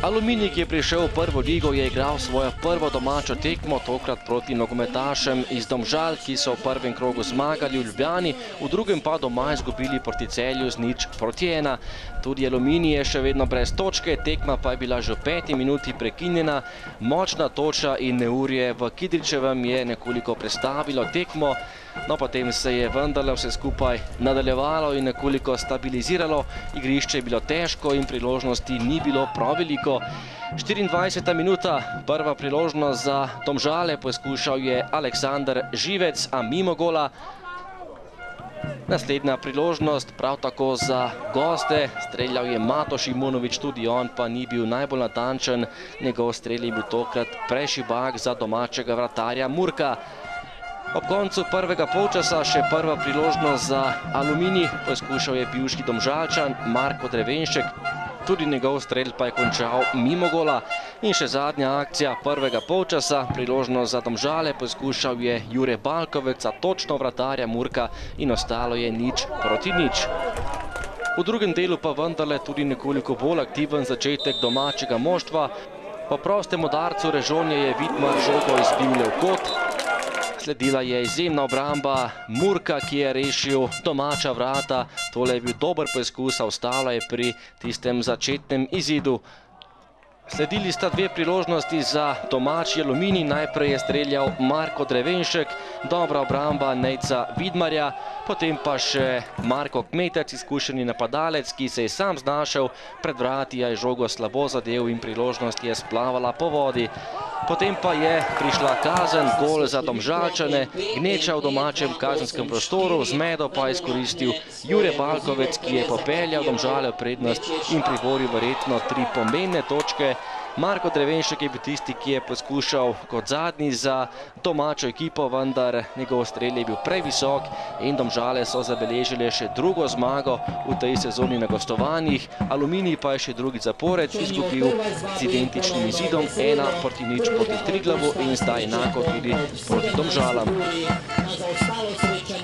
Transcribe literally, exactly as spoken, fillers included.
Aluminij, ki je prišel v prvo ligo, je igral svojo prvo domačo tekmo, tokrat proti nogometašem iz Domžal, ki so v prvem krogu zmagali v Ljubljani, v drugem pa doma izgubili proti Celju z nič proti ena. Tudi Aluminij je še vedno brez točke, tekma pa je bila že v peti minuti prekinjena. Močna toča in neurje v Kidričevem je nekoliko prestavilo tekmo, no potem se je vendarle vse skupaj nadaljevalo in nekoliko stabiliziralo. Igrišče je bilo težko in priložnosti ni bilo prav veliko. štiriindvajseta minuta, prva priložnost za Domžale, poskušal je Aleksander Živec, a mimo gola. Naslednja priložnost, prav tako za goste, streljal je Mato Šimunović, tudi on pa ni bil najbolj natančen, njegov strel je bil tokrat prešibak za domačega vratarja Murka. Ob koncu prvega polčasa še prva priložnost za Aluminij, poskušal je bivši Domžalčan Marko Drevenšek, tudi njegov strel pa je končal mimo gola. In še zadnja akcija prvega polčasa, priložnost za Domžale, poskušal je Jure Balkovec za točno vratarja Murka in ostalo je nič proti nič. V drugem delu pa vendarle tudi nekoliko bolj aktiven začetek domačega moštva. Po prostem udarcu Režonje je Vidmar žogo izbil v kot. Sledila je izjemna obramba Murka, ki je rešil domača vrata. Tole je bil dober poskus, a ostalo je pri tistem začetnem izidu. Sledili sta dve priložnosti za domači Aluminij. Najprej je streljal Marko Drevenšek, dobra obramba Nejca Vidmarja, potem pa še Marko Kmetec, izkušeni napadalec, ki se je sam znašel pred vrati, a je žogo slabo zadev in priložnost je splavala po vodi. Potem pa je prišla kazen, gol za Domžalčane, gneča v domačem kazenskem prostoru, zmedo pa je izkoristil Jure Balkovec, ki je popeljal Domžale v prednost in priboril verjetno tri pomembne točke. Marko Drevenšek je bil tisti, ki je poskušal kot zadnji za domačo ekipo, vendar njegov strel je bil previsok in Domžale so zabeležili še drugo zmago v tej sezoni na gostovanjih. Aluminij pa je še drugi zapored izgubil z identičnim izidom, ena proti nič proti Triglavu in zdaj enako tudi proti Domžalam.